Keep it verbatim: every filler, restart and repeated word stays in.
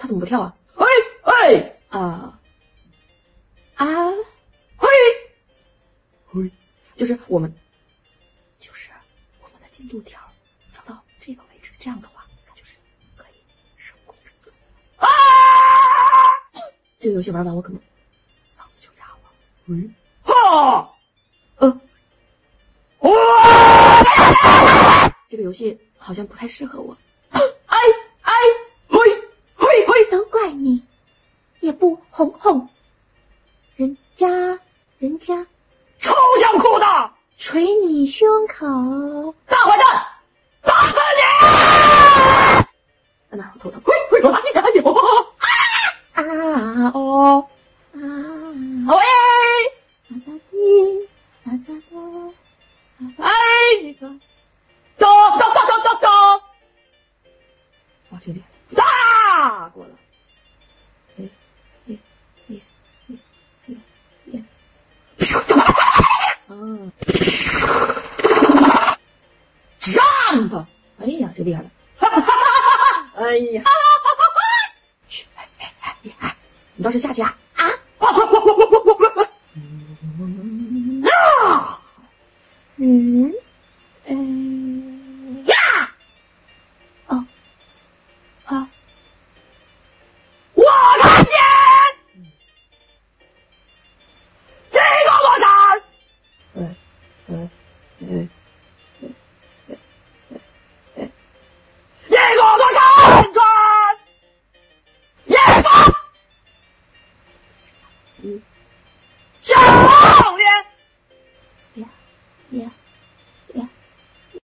他怎么不跳啊？ 嘿，嘿， 啊啊， 嘿，嘿， 就是我们，就是我们的进度条放到这个位置，这样的话，它就是可以成功成功。啊！这个游戏玩完，我可能嗓子就哑了。 喂，哈， 呃， 哇！ 这个游戏好像不太适合我。 哎哎，嘿，嘿，嘿， 都怪你，也不哄哄人家，人家超想哭的， 捶你胸口， 大坏蛋，打死你！ 哎妈，我头疼。 嘿，嘿，我打你，哎呦！ 啊哦啊， 喂， 啊咋地，啊咋多， 哎，你看，咚咚咚咚咚咚， 哇，这里打过了， 耶耶耶耶耶耶， 嗯 ，jump！ 哎呀，这厉害了！哎呀，嘘，哎哎哎哎，你倒是下去啊！啊！嗯。